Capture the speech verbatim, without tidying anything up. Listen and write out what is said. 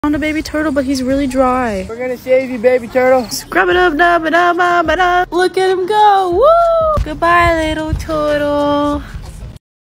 On a baby turtle, but he's really dry. We're gonna save you, baby turtle. Scrub it up, da ba da ba ba da. Look at him go. Woo! Goodbye, little turtle.